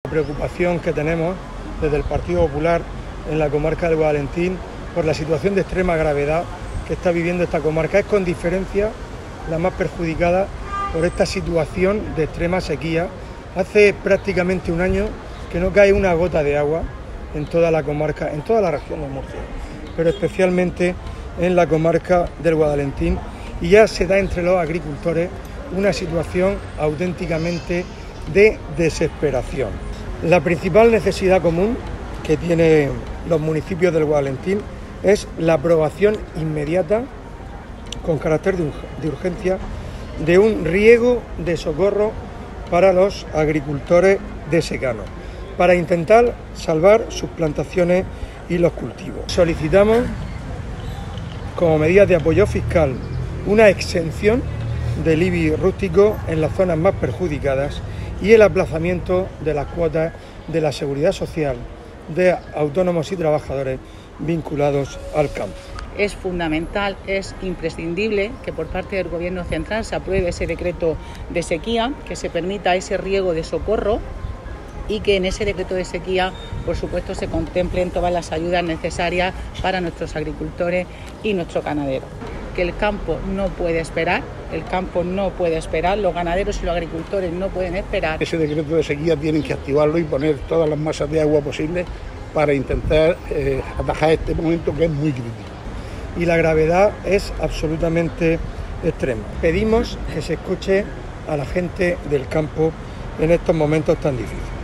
preocupación que tenemos desde el Partido Popular en la comarca del Guadalentín por la situación de extrema gravedad que está viviendo esta comarca. Es con diferencia la más perjudicada por esta situación de extrema sequía. Hace prácticamente un año que no cae una gota de agua en toda la comarca, en toda la región de Murcia, pero especialmente en la comarca del Guadalentín, y ya se da entre los agricultores una situación auténticamente de desesperación. La principal necesidad común que tienen los municipios del Guadalentín es la aprobación inmediata, con carácter de urgencia, de un riego de socorro para los agricultores de secano, para intentar salvar sus plantaciones y los cultivos. Solicitamos, como medida de apoyo fiscal, una exención del IBI rústico en las zonas más perjudicadas y el aplazamiento de las cuotas de la seguridad social de autónomos y trabajadores vinculados al campo. Es fundamental, es imprescindible que por parte del Gobierno central se apruebe ese decreto de sequía, que se permita ese riego de socorro y que en ese decreto de sequía, por supuesto, se contemplen todas las ayudas necesarias para nuestros agricultores y nuestros ganaderos. Que el campo no puede esperar, los ganaderos y los agricultores no pueden esperar. Ese decreto de sequía tienen que activarlo y poner todas las masas de agua posibles para intentar atajar este momento que es muy crítico. Y la gravedad es absolutamente extrema. Pedimos que se escuche a la gente del campo en estos momentos tan difíciles.